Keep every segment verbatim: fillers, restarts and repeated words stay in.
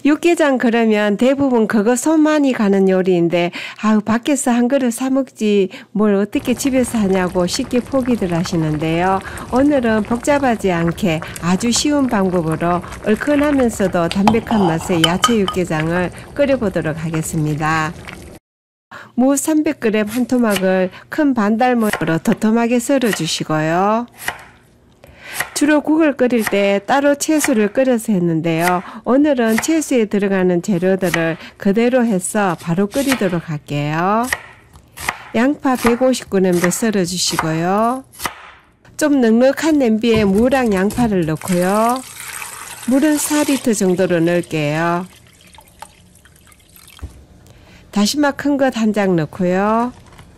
육개장 그러면 대부분 그거 손 많이 가는 요리인데 아우 밖에서 한 그릇 사 먹지 뭘 어떻게 집에서 하냐고 쉽게 포기들 하시는데요. 오늘은 복잡하지 않게 아주 쉬운 방법으로 얼큰하면서도 담백한 맛의 야채 육개장을 끓여보도록 하겠습니다. 무 삼백 그램 한 토막을 큰 반달모로 도톰하게 썰어 주시고요. 주로 국을 끓일 때 따로 채소를 끓여서 했는데요. 오늘은 채소에 들어가는 재료들을 그대로 해서 바로 끓이도록 할게요. 양파 백오십 그램도 썰어 주시고요. 좀 넉넉한 냄비에 무랑 양파를 넣고요. 물은 사 리터 정도로 넣을게요. 다시마 큰 것 한 장 넣고요.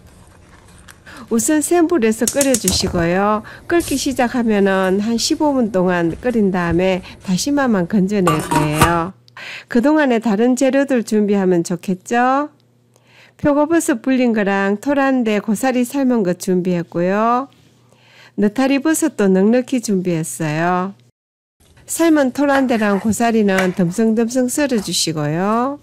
우선 센 불에서 끓여주시고요. 끓기 시작하면은 한 십오 분 동안 끓인 다음에 다시마만 건져낼 거예요. 그동안에 다른 재료들 준비하면 좋겠죠? 표고버섯 불린 거랑 토란대 고사리 삶은 것 준비했고요. 느타리 버섯도 넉넉히 준비했어요. 삶은 토란대랑 고사리는 듬성듬성 썰어 주시고요.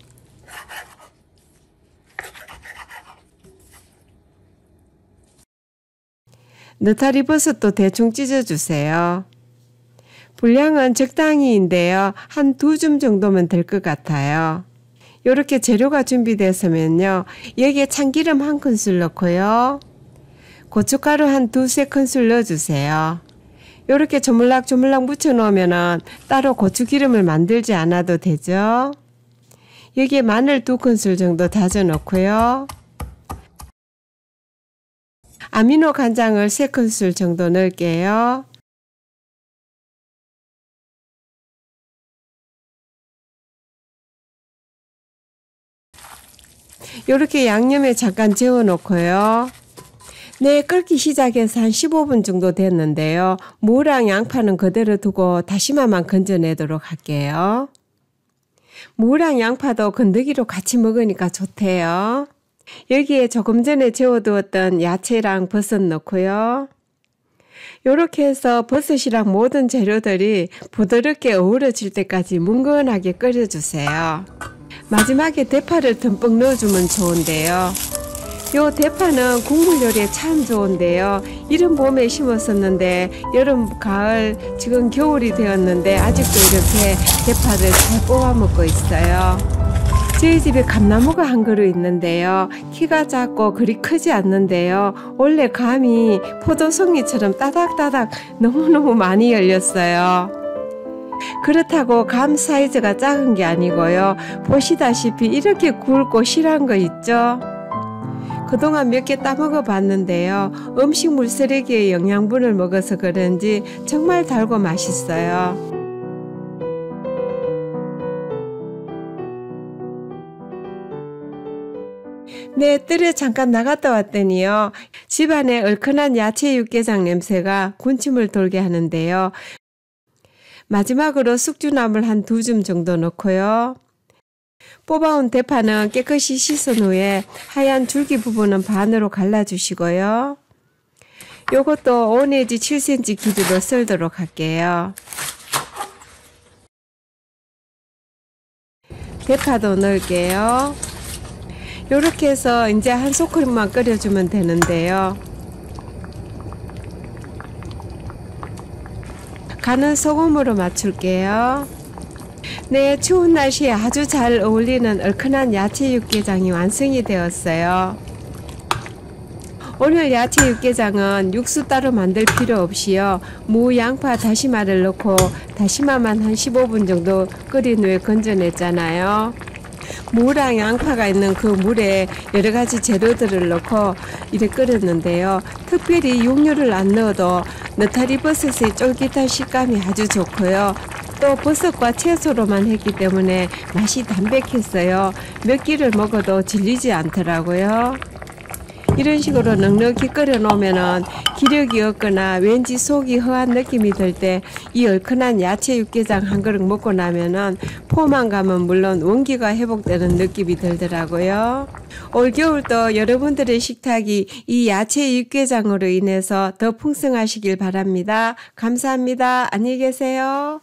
느타리 버섯도 대충 찢어주세요. 분량은 적당히인데요. 한 두 줌 정도면 될 것 같아요. 이렇게 재료가 준비됐으면요. 여기에 참기름 한 큰술 넣고요. 고춧가루 한 두세 큰술 넣어주세요. 이렇게 조물락조물락 묻혀 놓으면 따로 고추기름을 만들지 않아도 되죠. 여기에 마늘 두 큰술 정도 다져 넣고요. 아미노 간장을 세 큰술 정도 넣을게요. 이렇게 양념에 잠깐 재워 놓고요. 네, 끓기 시작해서 한 십오 분 정도 됐는데요. 무랑 양파는 그대로 두고 다시마만 건져내도록 할게요. 무랑 양파도 건더기로 같이 먹으니까 좋대요. 여기에 조금 전에 재워두었던 야채랑 버섯 넣고요. 이렇게 해서 버섯이랑 모든 재료들이 부드럽게 어우러질 때까지 뭉근하게 끓여주세요. 마지막에 대파를 듬뿍 넣어주면 좋은데요. 요 대파는 국물 요리에 참 좋은데요. 이른 봄에 심었었는데 여름, 가을, 지금 겨울이 되었는데 아직도 이렇게 대파를 잘 뽑아 먹고 있어요. 저희 집에 감나무가 한 그루 있는데요. 키가 작고 그리 크지 않는데요. 원래 감이 포도송이처럼 따닥따닥 너무너무 많이 열렸어요. 그렇다고 감 사이즈가 작은 게 아니고요. 보시다시피 이렇게 굵고 실한 거 있죠? 그동안 몇 개 따먹어 봤는데요. 음식물 쓰레기의 영양분을 먹어서 그런지 정말 달고 맛있어요. 네, 뜰에 잠깐 나갔다 왔더니요. 집안에 얼큰한 야채 육개장 냄새가 군침을 돌게 하는데요. 마지막으로 숙주나물 한 두 줌 정도 넣고요. 뽑아온 대파는 깨끗이 씻은 후에 하얀 줄기 부분은 반으로 갈라주시고요. 요것도 오 내지 칠 센티미터 길이로 썰도록 할게요. 대파도 넣을게요. 요렇게 해서 이제 한 소쿠리만 끓여주면 되는데요. 간은 소금으로 맞출게요. 네, 추운 날씨에 아주 잘 어울리는 얼큰한 야채 육개장이 완성이 되었어요. 오늘 야채 육개장은 육수 따로 만들 필요 없이요. 무, 양파, 다시마를 넣고 다시마만 한 십오 분 정도 끓인 후에 건져냈잖아요. 무랑 양파가 있는 그 물에 여러 가지 재료들을 넣고 이렇게 끓였는데요. 특별히 육류를 안 넣어도 느타리 버섯의 쫄깃한 식감이 아주 좋고요. 또 버섯과 채소로만 했기 때문에 맛이 담백했어요. 몇 끼를 먹어도 질리지 않더라고요. 이런 식으로 넉넉히 끓여 놓으면은 기력이 없거나 왠지 속이 허한 느낌이 들 때 이 얼큰한 야채 육개장 한 그릇 먹고 나면은 포만감은 물론 원기가 회복되는 느낌이 들더라고요. 올겨울도 여러분들의 식탁이 이 야채 육개장으로 인해서 더 풍성하시길 바랍니다. 감사합니다. 안녕히 계세요.